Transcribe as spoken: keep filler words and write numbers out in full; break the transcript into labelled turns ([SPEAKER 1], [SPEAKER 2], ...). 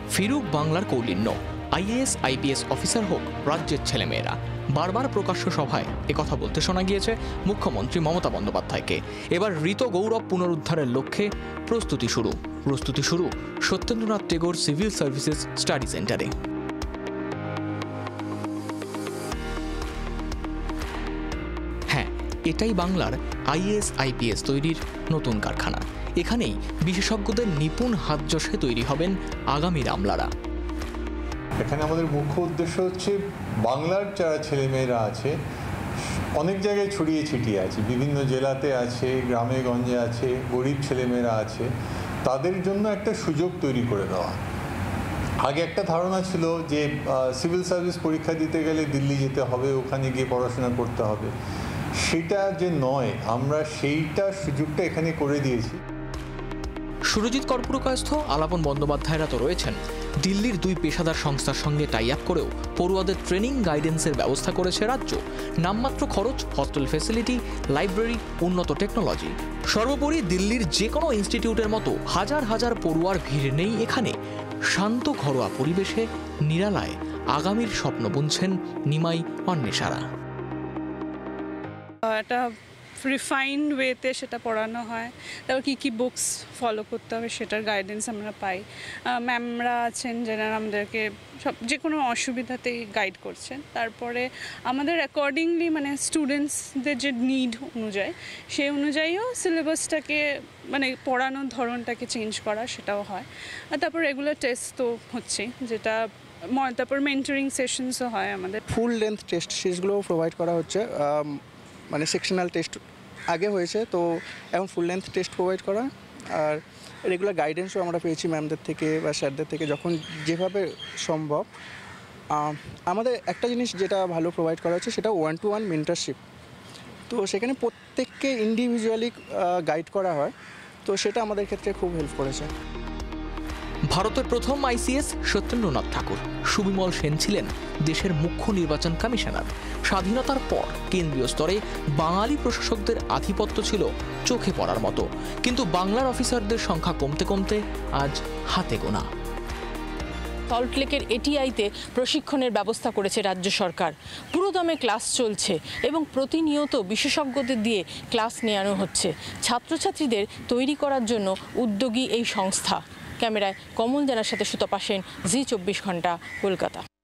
[SPEAKER 1] ফিরুক বাংলার কৌলিন্য, IAS IPS officer হোক রাজ্যের ছেলেমেয়েরা। বারবার প্রকাশ্য সভায় একথা বলতে শোনা গিয়েছে মুখ্যমন্ত্রী মমতা বন্দ্যোপাধ্যায়কে। এবার ঋত গৌরব পুনরুদ্ধারের লক্ষ্যে প্রস্তুতি শুরু প্রস্তুতি শুরু Satyendranath Tagore civil services study সেন্টারে। হ্যাঁ, এটাই বাংলার আইএএস আইপিএস তৈরির নতুন কারখানা। এখানেই বিশেষজ্ঞদের নিপুণ হাতযশে তৈরি হবেন আগামীর আমলারা।
[SPEAKER 2] এখানে আমাদের মুখ্য উদ্দেশ্য হচ্ছে বাংলার যারা ছেলেমেয়েরা আছে, অনেক জায়গায় ছড়িয়ে ছিটিয়ে আছে, বিভিন্ন জেলাতে আছে, গ্রামে গঞ্জে আছে, গরিব ছেলেমেয়েরা আছে, তাদের জন্য একটা সুযোগ তৈরি করে দেওয়া। আগে একটা ধারণা ছিল যে সিভিল সার্ভিস পরীক্ষা দিতে গেলে দিল্লি যেতে হবে, ওখানে গিয়ে পড়াশোনা করতে হবে। সেটা যে নয়, আমরা সেইটা সুযোগটা এখানে করে দিয়েছি।
[SPEAKER 1] সুরজিৎ কর্পূরকায়স্থ আলাপন বন্দ্যোপাধ্যায়রা তো রয়েছেন। দিল্লির দুই পেশাদার সংস্থার সঙ্গে টাই আপ করেও পড়ুয়াদের ট্রেনিং গাইডেন্সের ব্যবস্থা করেছে রাজ্য। নামমাত্র খরচ, হস্টেল ফেসিলিটি, লাইব্রেরি, উন্নত টেকনোলজি। সর্বোপরি দিল্লির যে কোনো ইনস্টিটিউটের মতো হাজার হাজার পড়ুয়ার ভিড় নেই এখানে। শান্ত ঘরোয়া পরিবেশে নিরালায় আগামীর স্বপ্ন বুনছেন নিমাই অন্বেষারা।
[SPEAKER 3] একটা রিফাইন্ড ওয়েতে সেটা পড়ানো হয়, তারপর কী কী বুকস ফলো করতে হবে সেটার গাইডেন্স আমরা পাই। ম্যামরা আছেন যারা আমাদেরকে সব যে কোনো অসুবিধাতেই গাইড করছেন। তারপরে আমাদের অ্যাকর্ডিংলি মানে স্টুডেন্টসদের যে নিড অনুযায়ী সেই অনুযায়ীও সিলেবাসটাকে মানে পড়ানোর ধরনটাকে চেঞ্জ করা সেটাও হয়। আর তারপর রেগুলার টেস্ট তো হচ্ছেই, যেটা তারপর মেন্টরিং সেশনসও হয় আমাদের।
[SPEAKER 4] ফুল লেন্থ টেস্ট সিরিজগুলোও প্রোভাইড করা হচ্ছে। মানে সেকশনাল টেস্ট আগে হয়েছে, তো এখন ফুল লেন্থ টেস্ট প্রোভাইড করা। আর রেগুলার গাইডেন্সও আমরা পেয়েছি ম্যামদের থেকে বা স্যারদের থেকে, যখন যেভাবে সম্ভব। আমাদের একটা জিনিস যেটা ভালো প্রোভাইড করা হচ্ছে সেটা ওয়ান টু ওয়ান মেন্টরশিপ। তো সেখানে প্রত্যেককে ইন্ডিভিজুয়ালি গাইড করা হয়, তো সেটা আমাদের ক্ষেত্রে খুব হেল্প করেছে।
[SPEAKER 1] ভারতের প্রথম আইসিএস সত্যেন্দ্রনাথ ঠাকুর। সুবিমল সেন ছিলেন দেশের মুখ্য নির্বাচন কমিশনার। স্বাধীনতার পর কেন্দ্রীয় স্তরে বাঙালি প্রশাসকদের আধিপত্য ছিল চোখে পড়ার মতো, কিন্তু বাংলার অফিসারদের সংখ্যা কমতে কমতে আজ হাতে গোনা।
[SPEAKER 5] সল্টলেকের এটিআইতে প্রশিক্ষণের ব্যবস্থা করেছে রাজ্য সরকার। পুরোদমে ক্লাস চলছে এবং প্রতিনিয়ত বিশেষজ্ঞদের দিয়ে ক্লাস নেওয়ানো হচ্ছে। ছাত্রছাত্রীদের তৈরি করার জন্য উদ্যোগী এই সংস্থা। ক্যামেরায় কমল জানার সাথে সুতপা সেন, জি চব্বিশ ঘন্টা, কলকাতা।